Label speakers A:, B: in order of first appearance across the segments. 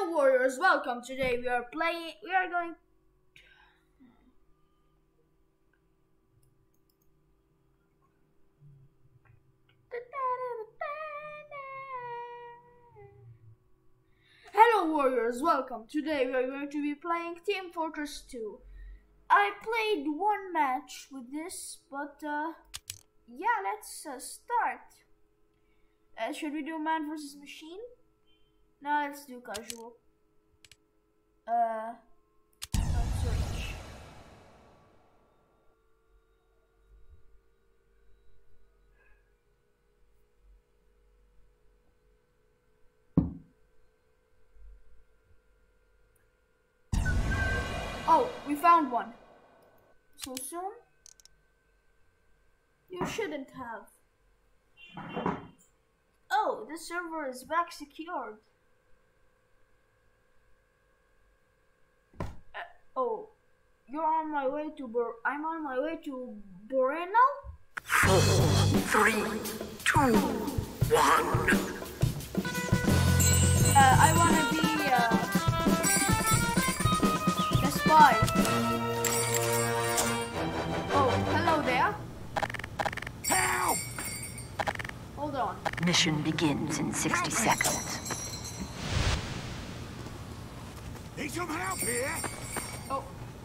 A: Hello warriors, welcome. Today we are going Hello warriors, welcome. Today we are going to be playing Team Fortress 2. I played one match with this, but yeah, let's start. Should we do man versus machine? No, let's do casual. Let's search. Oh, we found one. So soon? You shouldn't have. Oh, this server is back secured. Oh, you're on my way to I'm on my way to Boreno?
B: 4, 3, 2, 1.
A: I wanna be a spy. Oh, hello there.
B: Help!
A: Hold on.
C: Mission begins in 60 seconds.
B: Need some help here?
A: Oh.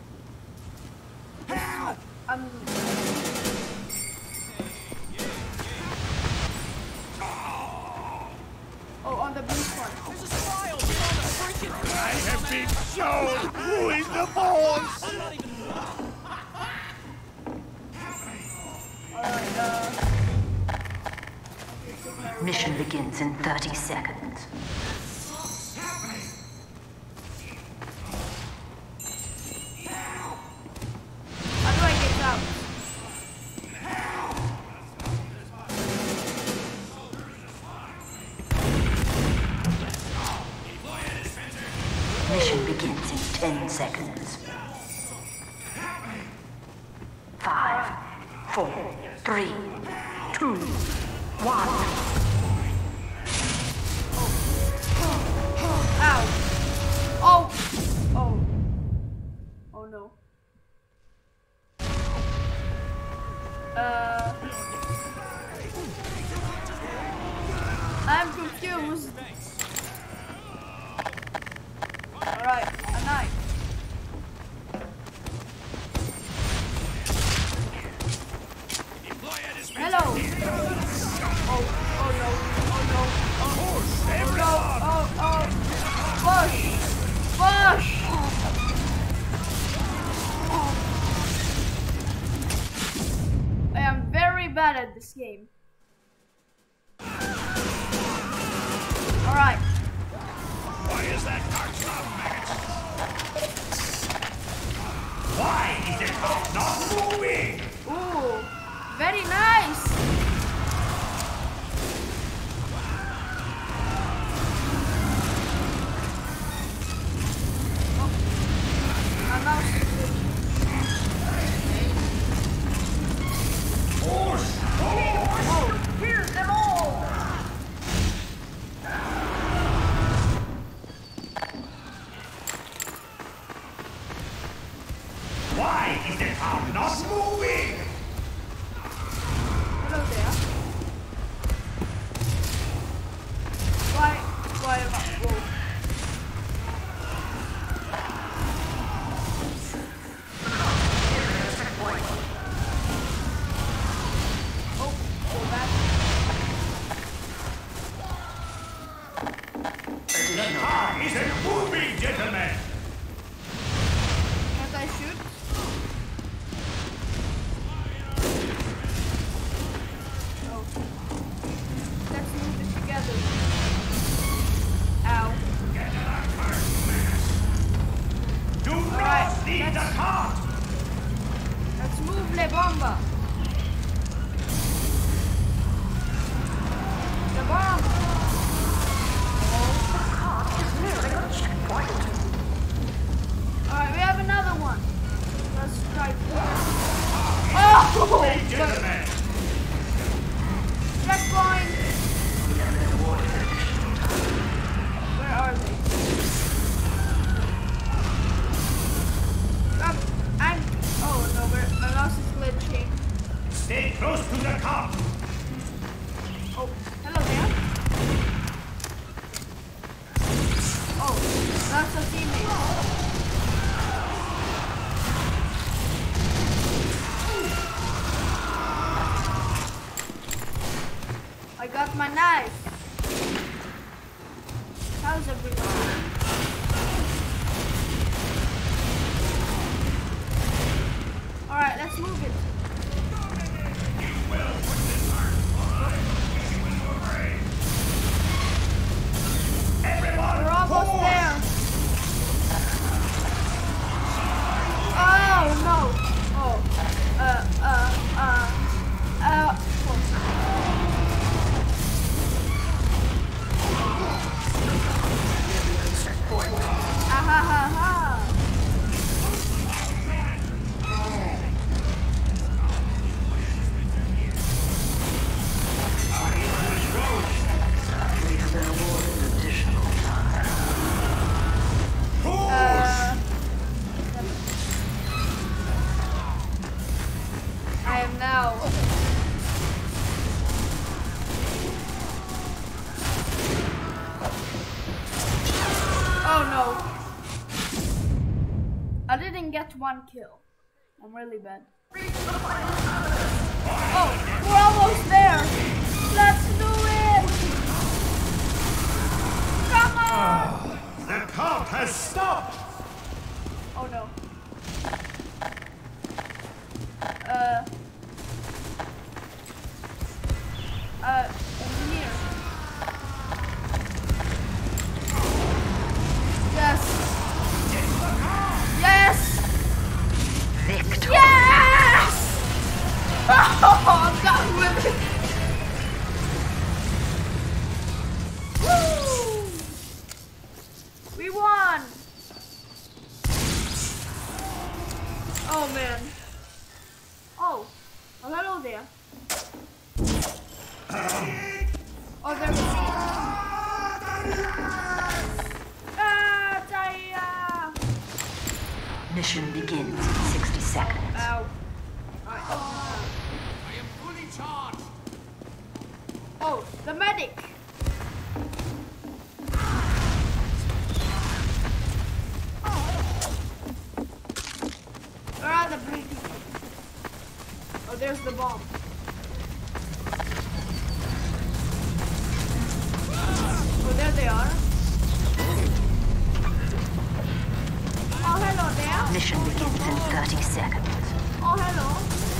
B: Help!
A: Oh, on the blue front.
D: There's a spy over here on the freaking
B: I have been shown who is the boss!
D: I'm not even...
C: Mission begins in 30 seconds.
A: How do I get out?
C: Mission begins in 10 seconds. 5, 4, 3, 2, 1.
A: Ow. Oh. Oh. Oh no. I'm confused. Alright, a knife. Hello. Oh, oh no. Oh no. Oh no. Oh, oh. Push. I am very bad at this game. Alright.
B: Why is that car stop, Why is it not moving?
A: Ooh, very nice. Oh, I'm now oh, here's them all.
B: Why is it not moving?
A: Hello there. Why am I? Whoa. Oh, go back.
B: The car isn't moving, gentlemen.
A: Can't I shoot? Oh. Let's move it together. Ow.
B: Do
A: Alright,
B: not leave the
A: let's-
B: cart.
A: Let's move Le Bomba. The bomb. Alright, we have another one. Let's try. Oh!
B: Gentlemen,
A: Checkpoint. Where are they? That's a teammate. I got my knife. How's everyone? Alright, let's move it. We're almost there. Oh no. Oh. Ha ha ha. I am now. Oh no. I didn't get one kill. I'm really bad. Oh, we're almost there. Let's do it. Come on.
B: The cart has stopped!
A: Oh no. Engineer. Yes. Yes.
C: Victor.
A: Yes. Oh, I'm done with it. Woo! We won. Oh man. Oh. Oh, hello there. Oh, there we see. Ah, Taya.
C: Mission begins in 60 seconds.
A: Ow.
D: I am fully charged.
A: Oh, the medic. Where are the blue people? Oh, there's the bomb. Oh, there they are. Oh, hello there.
C: Mission begins in 30 seconds.
A: Oh, hello.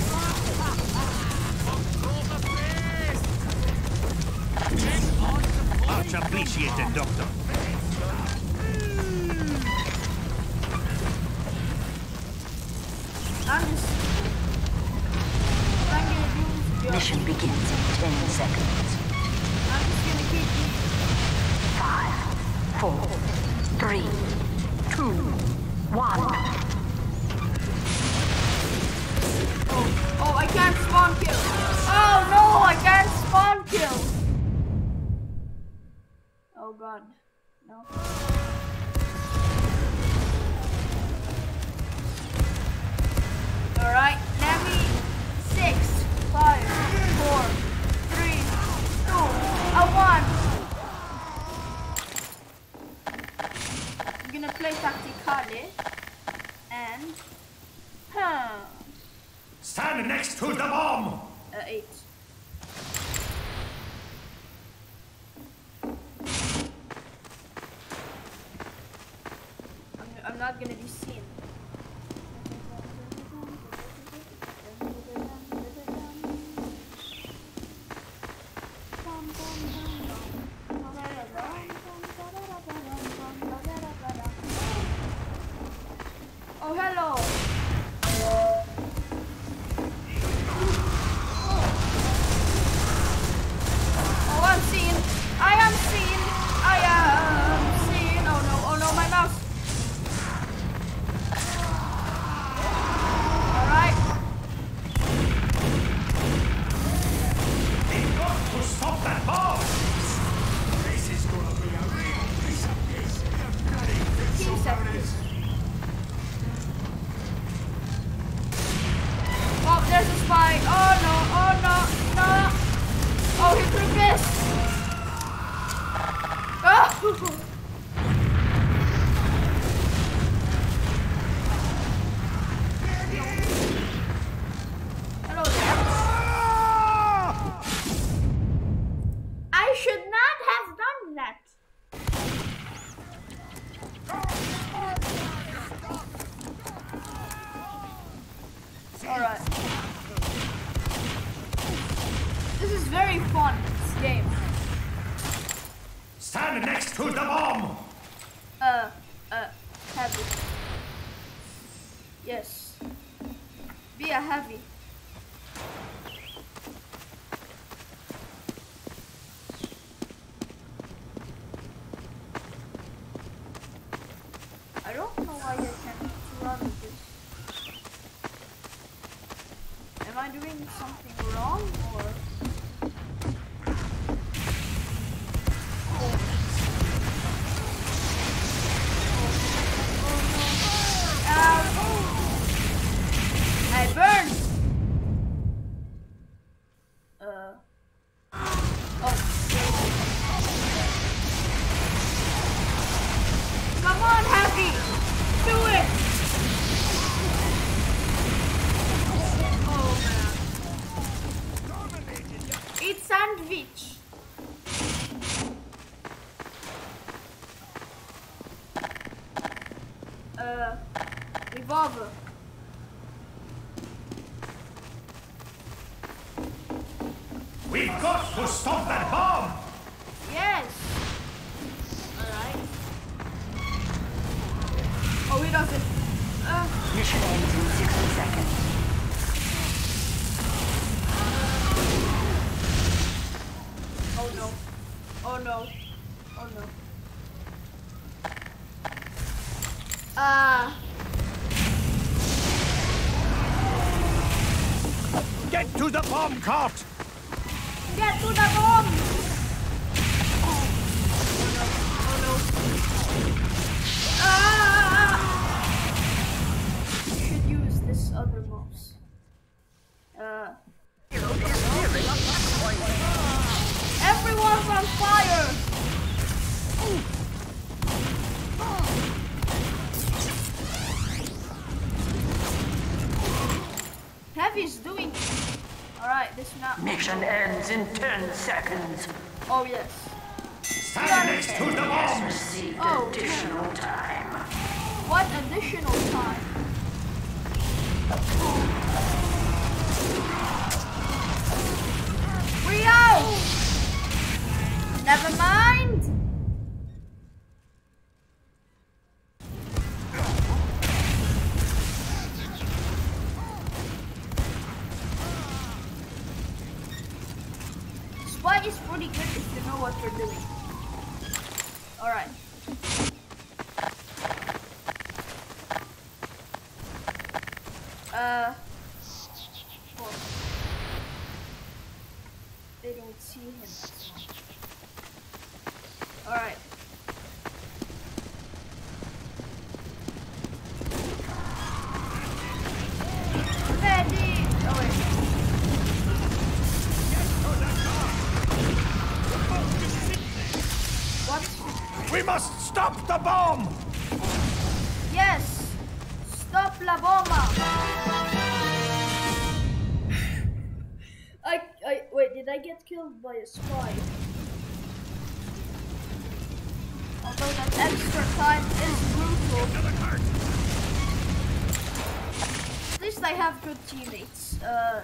B: Much appreciated, Doctor.
A: I'm just gonna do this job.
C: Mission begins in 10 seconds.
A: I'm just gonna keep these.
C: 5, 4, 3, 2, 1.
A: Oh, I can't spawn kill. Oh no, I can't spawn kill. Oh god, no. All right, let me 6, 5, 4, 3, 2, 1. I'm gonna play Tacticale and
B: Stand next to the bomb!
A: 8. I'm not gonna be seen. Oh, hello. Oh, I'm seen. I am seen. I am seen. Oh no, my mouse. Alright.
B: We've got to stop that bomb! This is gonna be a real piece of piss.
A: 15 seconds.
B: bomb!
A: Heavy. Yes. Be a heavy. I don't know why I can't run with this. Am I doing something wrong or? I burned. Come on, Happy. Do it. Oh man. Eat sandwich. Revolver.
B: We've got to stop that bomb!
A: Yes. Alright. Oh, he doesn't.
C: Mission ends in 60 seconds.
A: Oh no. Oh no. Oh no.
B: Get to the bomb cart!
A: Get to the bomb! Oh no. Oh no. Should use this other mouse. Everyone's on fire! Heavy's doing. Alright, this map.
C: Mission ends in 10 seconds.
A: Oh yes.
B: Stand next to the bomb!
C: Received
A: Oh,
C: additional time.
A: What additional time? Rio! Never mind. Spy is pretty good if you know what you're doing. Alright. Oh. They don't see him as much. Alright. Ready! Oh wait. What?
B: We must stop the bomb!
A: Yes! Stop la bomba! Wait, did I get killed by a spy? Although that extra time is brutal. At least I have good teammates. Yeah.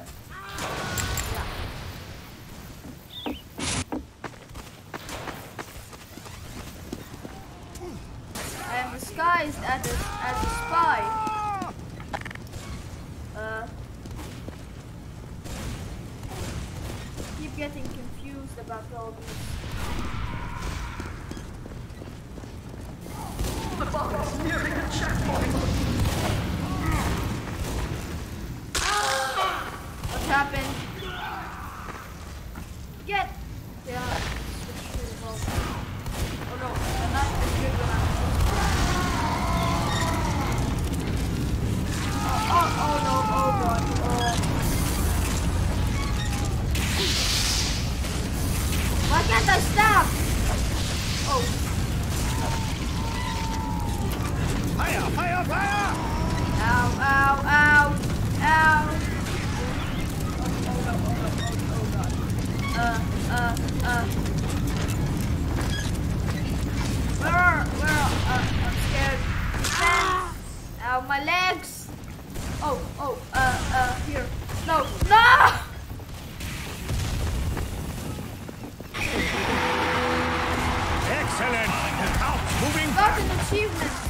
A: I am disguised as a spy. Keep getting confused about all this.
C: The bomb is nearing the checkpoint.
A: What happened? Get! Yeah, switch to revolver. Oh no, the knife is good when I'm oh no, oh god. Why can't I stab? Oh.
B: Fire! Fire! Fire!
A: Ow, ow, ow, ow. Oh god. Where I'm scared. Ow, my legs. Here. No.
B: Excellent! Look out
A: achievements.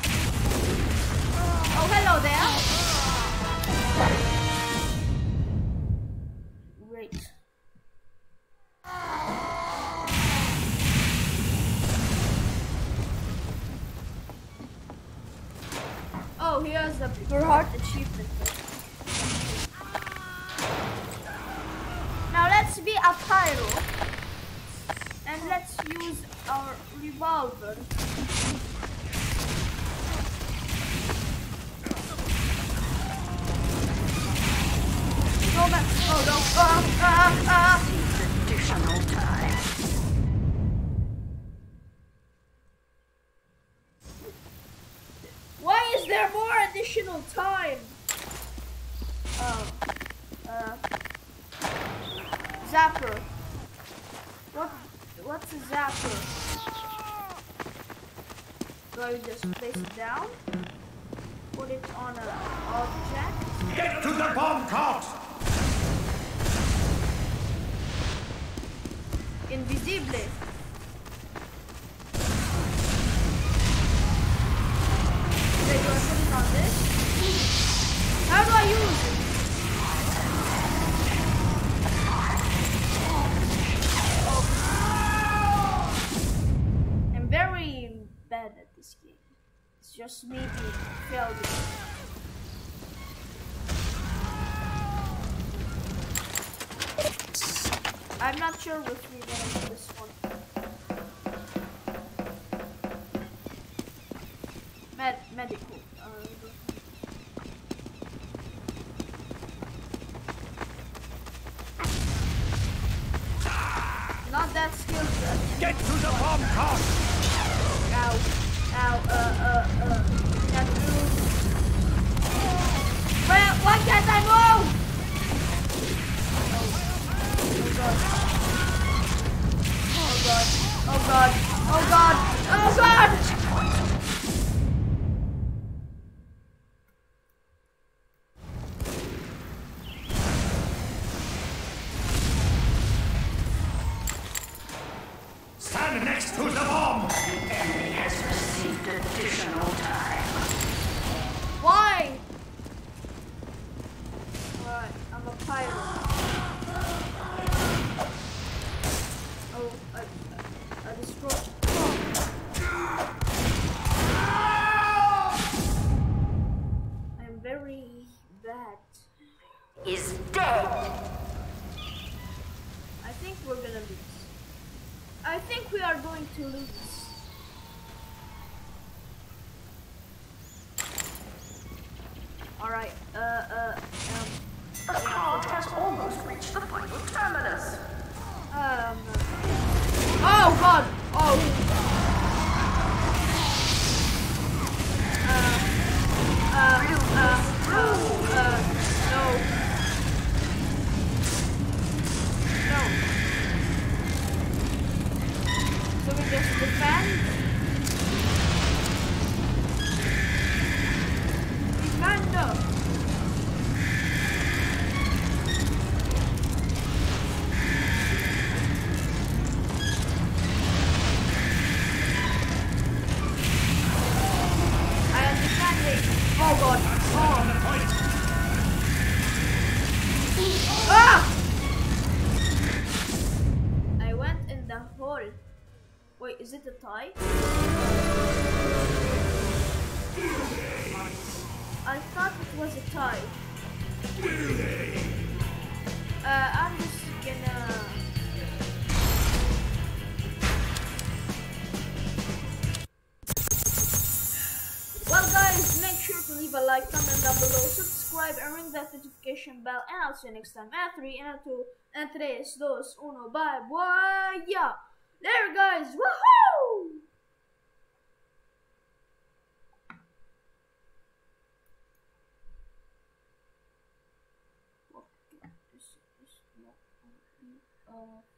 A: Oh, hello there. Great. Oh, here's the Pure Heart achievement. Now let's be a pyro. And let's use our revolver. Go back. Oh no.
C: Additional time.
A: Why is there more additional time? Zapper. What's a zapper? Do I just place it down? Put it on an object?
B: Get to the bomb cart!
A: Invisible. Wait, do I put it on this? How do I use it? I'm very bad at this game. It's just me being failed. I'm not sure which we're gonna do this one. Medical. Not that skilled.
B: Get to the bomb cart!
A: Ow. That move. Why can't I move? Oh god!
B: Stand next to the bomb!
C: The enemy has received additional time.
A: Why? Alright, I'm a pirate. Oh, I destroyed. I'm very bad.
C: Is dead.
A: I think we're gonna lose. I think we are going to lose. Alright,
C: The cart has almost reached the final terminus.
A: Oh god! Oh! No. No. So we just defend? Defend up! Oh god. Oh. Ah! I went in the hole. Wait, is it a tie? I thought it was a tie. I'm just gonna... Well guys, make sure to leave a like, comment down below, subscribe and ring that notification bell, and I'll see you next time. And 3, and 2, and 3, 2, 1, bye bye. Yeah. There guys, woohoo! What? This is not